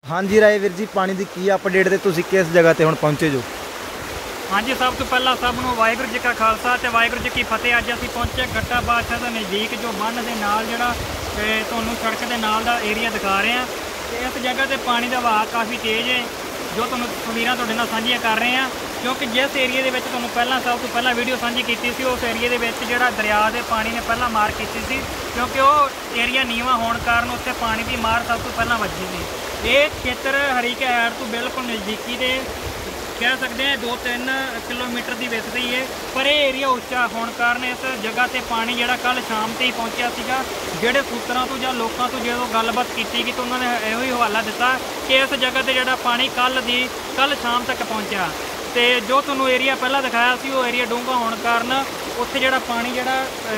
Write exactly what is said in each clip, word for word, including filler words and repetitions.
हाँ जी राय वीर जी, पानी की की अपडेट ते तुसीं किस जगह ते हुण पहुंचे जो? हाँ जी, सब तो पहला सब नूं वाहिगुरू जी का खालसा ते वाहिगुरू जी की फतेह। अज असीं पहुंचे गट्टा बादशाह के नज़दीक जो बन के नाल जिहड़ा तुहानूं सड़क के नाल दा एरिया दिखा रहे हैं। ते इस जगह ते पानी का वहाव काफ़ी तेज़ है, जो तुहानूं तस्वीरां तुहाडे नाल सांझियां कर रहे हैं। क्योंकि जिस एरिए दे विच तुहानूं पहलां सब तो पहला वीडियो सांझी कीती सी, उस एरिए दे विच जिहड़ा दरिया दे पानी ने पहलां मार कीती सी, क्योंकि वो एरिया नीवा होने कारण उत्थे पानी की मार सब तो पहलां वजी सी। ये खेतर हरीके हैड तो बिल्कुल नज़दीकी दे कह सकते हैं दो तीन किलोमीटर की विथ ही है, पर यह एरिया उच्चा होने कारण इस जगह से पानी जोड़ा कल शाम से ही पहुँचा सीगा। जोड़े सूत्रों तो या लोगों तो जो गलबात की गई तो उन्होंने यो ही हवाला दिता कि इस जगह से जोड़ा पानी कल दी कल शाम तक पहुँचा। तो जो तुहानूं एरिया पहला दिखाया सी वो एरिया डूंगा होने कारण उत्थे जोड़ा पानी जोड़ा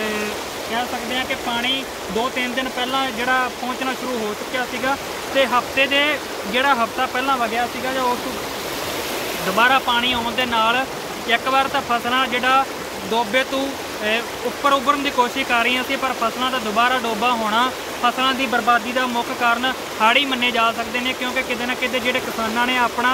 कह सकते हैं कि पानी दो तीन दिन पहला जोड़ा पहुँचना शुरू हो चुका सीगा। ते हफ्ते दे जोड़ा हफ्ता पहला वगया सीगा जो उस दोबारा पानी आने के नाल एक बार तो फसलां जिहड़ा डोबे तो उपर उभरन की कोशिश कर रही सी, पर फसलों का दोबारा डोबा होना फसलों की बर्बादी का मुख्य कारण हड़ ही मन्ने जा सकते हैं। क्योंकि किते ना किते जिहड़े किसानां ने अपना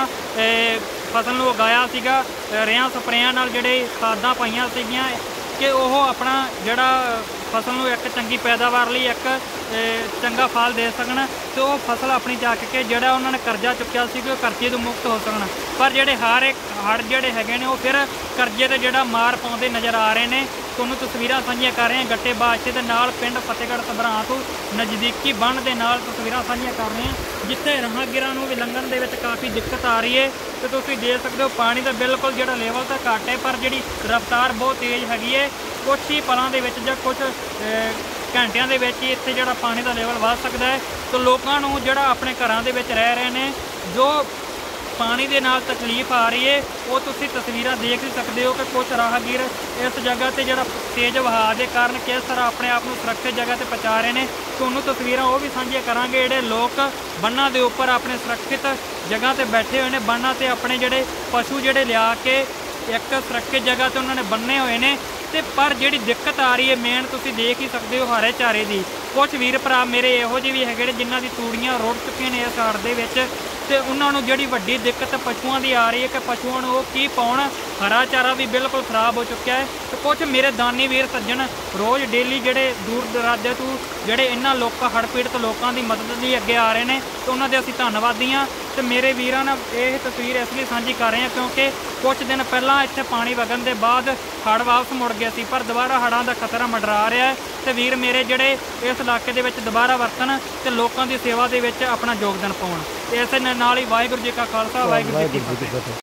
फसल नूं उगाया सीगा रेहां स्प्रेयां नाल जिहड़े खादां पाईयां सीगियां कि वह अपना जिहड़ा फसल नूं एक चंगी पैदावार लई एक चंगा फल दे सकन, तो वह फसल अपनी चक के जिहड़ा उन्होंने कर्जा चुक्या सी कि कर्जे तो मुक्त हो सकन। पर जिहड़े हर एक हड़ जिहड़े हैगे ने वो फिर कर्जे ते जिहड़ा मार पाउंदे नज़र आ रहे हैं। तुहानूं तस्वीरां साझियां कर रहे हैं गट्टे बादशाह दे नाल पिंड फतेहगढ़ सबरां तो नज़दीकी बन दे नाल तस्वीरां साझियां कर रहे हैं, जिथे राहगीरां नूं भी लंघण दे विच काफ़ी दिक्कत आ रही है। तो तुसीं देख सकते हो पानी का बिल्कुल जिहड़ा लेवल तो घट है, पर जिहड़ी रफ्तार बहुत तेज़ हैगी है। कुछ ही पलों दे विच जां कुछ घंटियां दे विच ही इत्थे जिहड़ा पानी का लेवल वध सकदा है। तो लोकां नूं जिहड़ा अपने घरां दे विच रह रहे हैं जो पानी के नाल तकलीफ आ रही है, वो तुसीं तस्वीरां देख ही सकते हो कि कुछ राहगीर इस जगह से जिहड़ा तेज़ वहाव के कारण किस तरह अपने आप को सुरक्षित जगह पर पहुँचा रहे हैं। तुहानूं तस्वीरां वो भी साझियां करांगे जिहड़े लोग बन्नां दे उपर अपने सुरक्षित जगह पर बैठे हुए हैं। बन्नां ते अपने जिहड़े पशु जिहड़े लिया के एक सुरक्षित जगह तो उन्होंने बन्ने हुए हैं। तो पर जिहड़ी दिक्कत आ रही है मेन तुसीं देख ही सकते हो हरे चारे की। कुछ वीर भरा मेरे इहो ਜਿਹੇ भी है जिन्हों की तूड़ियाँ रुड़ चुकियां ने इस हड़ दे विच, ते उन्होंने जिहड़ी वड्डी दिक्कत पशुओं की आ रही है कि पशुओं को की पाउण, हरा चारा भी बिल्कुल खराब हो चुका है। तो कुछ मेरे दानी वीर सज्जन रोज़ डेली जिहड़े दूर दराजे तो जिहड़े इन्हां लोकां हड़ पीड़त लोगों की मदद लई अगे आ रहे हैं, तो उन्होंने असीं धन्नवादी हाँ। तो मेरे वीरां ने यह तस्वीर इसलिए साझी कर रहे हैं क्योंकि कुछ दिन पहला इत्थे पानी वगन के बाद हड़ वापस मुड़ गया सी, पर दोबारा हड़ां का खतरा मंडरा रहा है। तो वीर मेरे जिहड़े इस इलाके दे विच दोबारा वरतन ते लोकां दी सेवा दे विच अपना योगदान पाउण। इस नाल ही वाहिगुरू जी का खालसा वाहिगुरू जी की फतेह।